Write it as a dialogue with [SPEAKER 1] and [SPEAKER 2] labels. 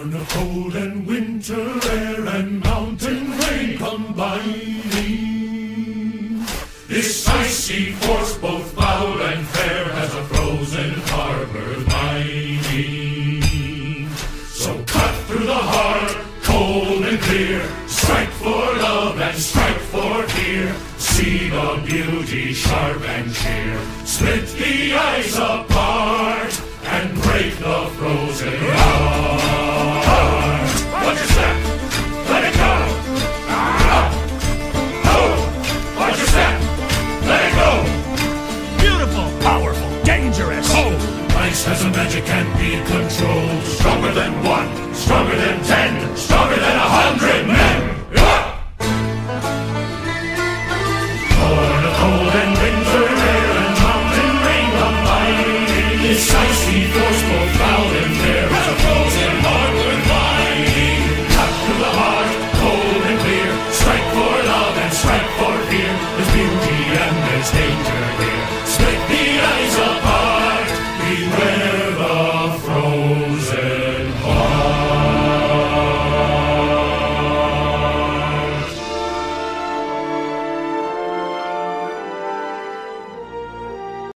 [SPEAKER 1] Born of cold and winter air and mountain rain combining, this icy force, both foul and fair, has a frozen harbor mining. So cut through the heart, cold and clear, strike for love and strike for fear. See the beauty sharp and sheer, split the ice apart and break the frozen heart. Watch your step, let it go. Watch your step, let it go.
[SPEAKER 2] Beautiful, powerful, dangerous.
[SPEAKER 1] Cold ice has a magic, can't be controlled. Stronger than one, stronger than 10, stronger than 100 men. Born of cold and winter air and mountain rain combining, this icy force, both foul and fair, has a frozen harbor mining. Cut through the heart, cold and clear, strike for love and strike for fear. There's beauty and there's danger here.